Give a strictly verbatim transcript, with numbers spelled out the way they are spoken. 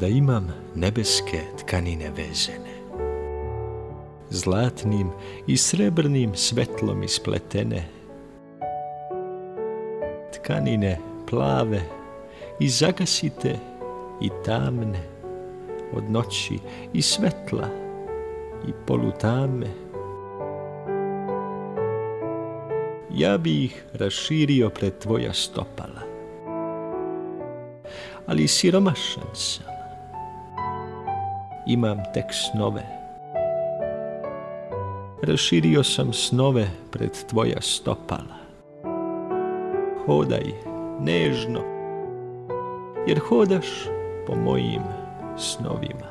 da imam nebeske tkanine vezene, zlatnim i srebrnim svetlom ispletene, tkanine plave i zagasite i tamne, od noći i svetla i polutame. Ja bi ih raširio pred tvoja stopala, ali siromašan sam, imam tek snove. Raširio sam snove pred tvoja stopala. Hodaj nežno, jer hodaš po mojim snovima.